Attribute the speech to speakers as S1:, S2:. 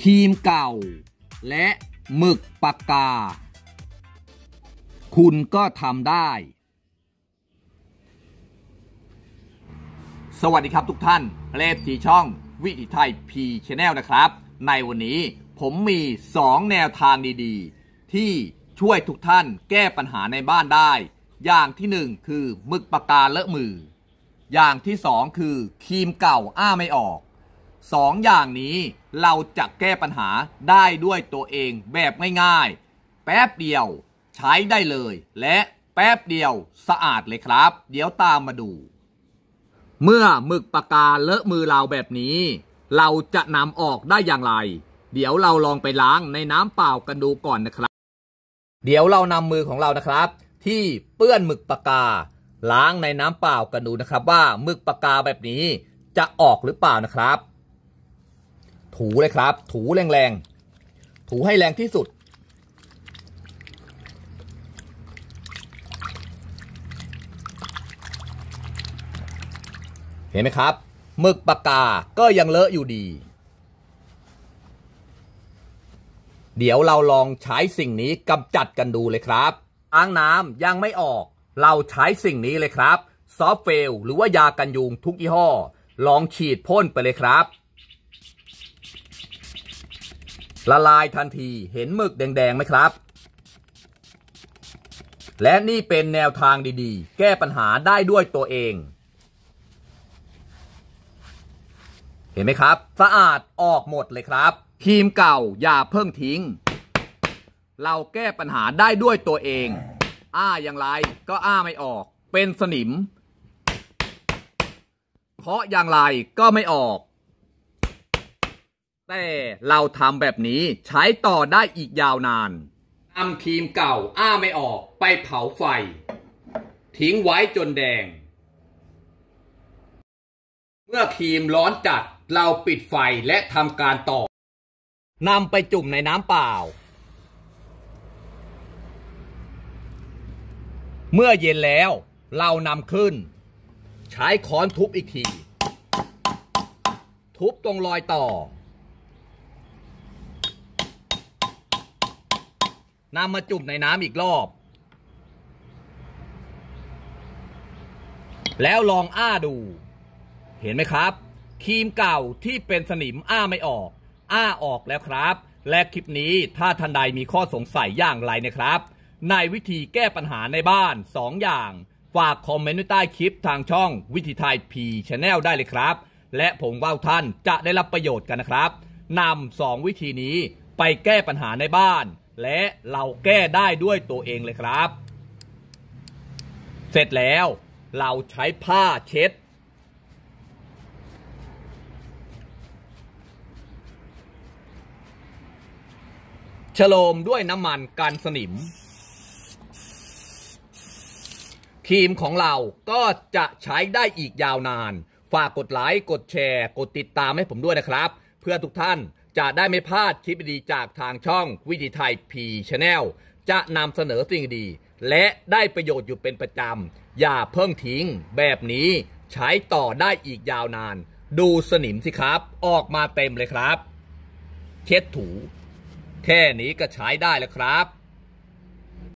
S1: รีมเก่าและหมึกปากกาคุณก็ทำได้สวัสดีครับทุกท่านเลฟที่ช่องวิถีไทยพีชแนลนะครับในวันนี้ผมมี2แนวทางดีๆที่ช่วยทุกท่านแก้ปัญหาในบ้านได้อย่างที่1คือหมึกปากกาเลอะมืออย่างที่2คือครีมเก่าอ้าไม่ออก2อย่างนี้เราจะแก้ปัญหาได้ด้วยตัวเองแบบง่ายๆแป๊บเดียวใช้ได้เลยและแป๊บเดียวสะอาดเลยครับเดี๋ยวตามมาดูเมื่อหมึกปากกาเลอะมือเราแบบนี้เราจะนำออกได้อย่างไรเดี๋ยวเราลองไปล้างในน้ำเปล่ากันดูก่อนนะครับเดี๋ยวเรานำมือของเรานะครับที่เปื้อนหมึกปากกาล้างในน้ำเปล่ากันดูนะครับว่าหมึกปากกาแบบนี้จะออกหรือเปล่านะครับถูเลยครับถูแรงๆถูให้แรงที่สุดเห็นไหมครับหมึกปากกาก็ยังเลอะอยู่ดีเดี๋ยวเราลองใช้สิ่งนี้กำจัดกันดูเลยครับล้างน้ำยังไม่ออกเราใช้สิ่งนี้เลยครับซอฟเฟลหรือว่ายากันยุงทุกยี่ห้อลองฉีดพ่นไปเลยครับละลายทันทีเห็นหมึกแดงๆไหมครับและนี่เป็นแนวทางดีๆแก้ปัญหาได้ด้วยตัวเองเห็นไหมครับสะอาดออกหมดเลยครับครีมเก่าอย่าเพิ่งทิ้งเราแก้ปัญหาได้ด้วยตัวเองอ้าอย่างไรก็อ้าไม่ออกเป็นสนิมเคาะอย่างไรก็ไม่ออกแต่เราทำแบบนี้ใช้ต่อได้อีกยาวนานนำครีมเก่าอ้าไม่ออกไปเผาไฟทิ้งไว้จนแดงเมื่อครีมร้อนจัดเราปิดไฟและทำการต่อนำไปจุ่มในน้ำเปล่าเมื่อเย็นแล้วเรานำขึ้นใช้ค้อนทุบอีกทีทุบตรงรอยต่อนำมาจุ่มในน้ำอีกรอบแล้วลองอ้าดูเห็นไหมครับครีมเก่าที่เป็นสนิมอ้าไม่ออกอ้าออกแล้วครับและคลิปนี้ถ้าท่านใดมีข้อสงสัยอย่างไรนะครับในวิธีแก้ปัญหาในบ้าน2อย่างฝากคอมเมนต์ไว้ใต้คลิปทางช่องวิถีไทยพีชแนลได้เลยครับและผมว่าท่านจะได้รับประโยชน์กันนะครับนำ2วิธีนี้ไปแก้ปัญหาในบ้านและเราแก้ได้ด้วยตัวเองเลยครับเสร็จแล้วเราใช้ผ้าเช็ดฉโลมด้วยน้ำมันกันสนิมครีมของเราก็จะใช้ได้อีกยาวนานฝากกดไลค์กดแชร์กดติดตามให้ผมด้วยนะครับเพื่อทุกท่านจะได้ไม่พลาดคลิปดีจากทางช่องวิถีไทยพีชแนลจะนำเสนอสิ่งดีและได้ประโยชน์อยู่เป็นประจำอย่าเพิ่งทิ้งแบบนี้ใช้ต่อได้อีกยาวนานดูสนิมสิครับออกมาเต็มเลยครับเช็ดถูแค่นี้ก็ใช้ได้แล้วครับ